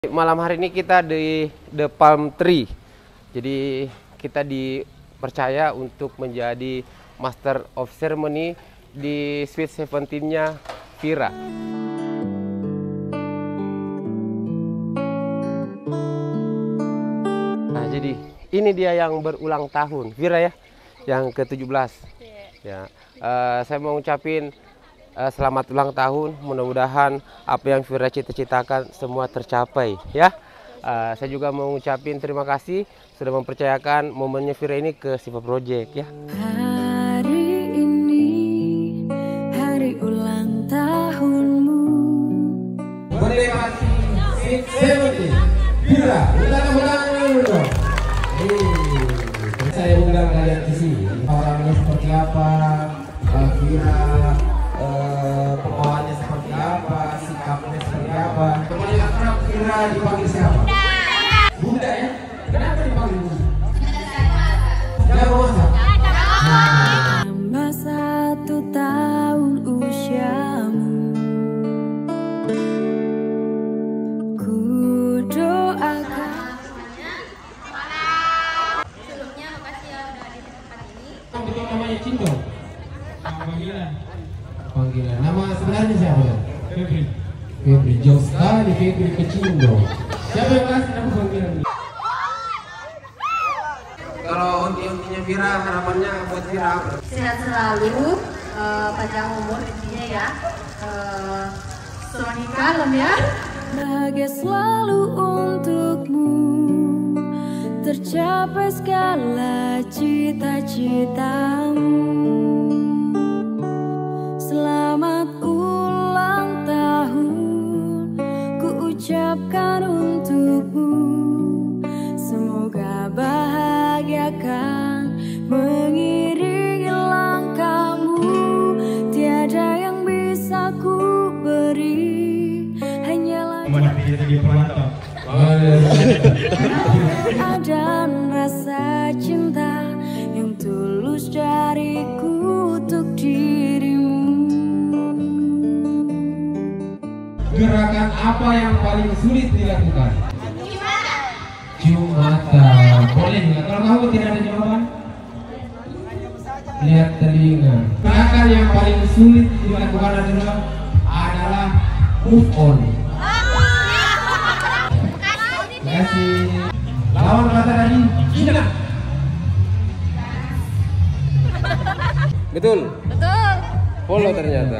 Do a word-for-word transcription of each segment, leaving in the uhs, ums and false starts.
Malam hari ini kita di The Palm Tree. Jadi kita dipercaya untuk menjadi Master of Ceremony di Sweet Seventeen-nya Vira. Nah, jadi ini dia yang berulang tahun, Vira ya, yang ke tujuh belas. Ya, uh, saya mau ngucapin Uh, selamat ulang tahun, mudah-mudahan apa yang Vira cita-citakan semua tercapai ya. Uh, saya juga mau ngucapin terima kasih sudah mempercayakan momennya Vira ini ke Siva Project ya. Hari ini hari ulang tahunmu. Menikmati Sweet Seventeen Vira, kita tepuk dulu dong. Saya undang kalian ke sini. Orangnya seperti apa, Vira Uh, pembawaannya seperti apa, sikapnya seperti apa. Kemudian akrab Vira dipanggil siapa? Bunda ya? Kenapa dipanggil Bunda? Jago masak? Tambah satu tahun usiamu, ku doakan. Sebelumnya makasih ya udah di tempat ini. Betul namanya Cinta? Panggilan. Panggilan. Nama sebenarnya siapa ya? Febri. Febri. Jauh sekali Febri ke Cindo. Siapa yang kasih nama panggilan? Kalau onti-ontinya Vira, harapannya buat Vira apa? Sehat selalu, uh, panjang umur intinya ya. Uh, Sony kalem ya. Bahagia selalu untukmu, tercapai segala cita-citamu. Selamat ulang tahun, ku ucapkan untukmu. Semoga bahagiakan mengiringi langkahmu. Tiada yang bisa ku beri, hanyalah dan rasa cinta yang tulus dariku untuk dirimu. Gerakan apa yang paling sulit dilakukan? Gimana? Cium mata. Boleh nggak? Kalau kamu tidak ada jawaban, lihat telinga. Gerakan yang paling sulit dilakukan adalah adalah move on. Terima kasih. Lawan kata tadi, tidak. Betul? Betul. Follow ternyata.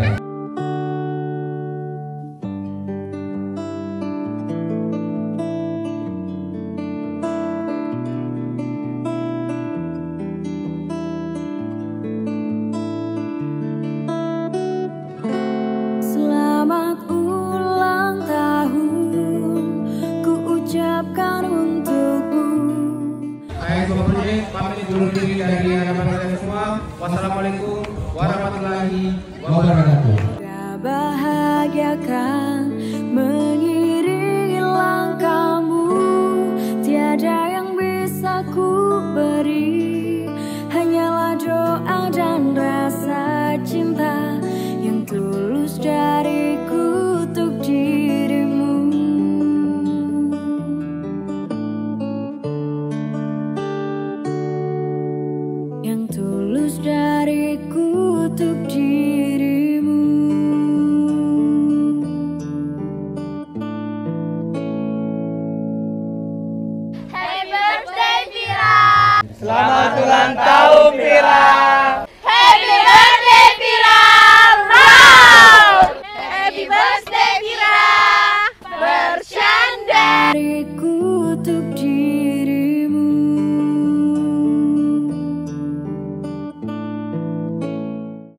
Selamat ulang tahun, ku ucapkan untukmu. Saya Sobat Project, pamit undur diri dari hadapan kalian semua. Wassalamualaikum warahmatullahi wabarakatuh. Bahagiakan mengiringi langkahmu. Tiada yang bisa ku beri, hanyalah doa dan rasa cinta yang tulus dariku untuk dirimu. Yang tulus dariku untuk dirimu. Happy birthday Vira. Selamat ulang tahun Vira.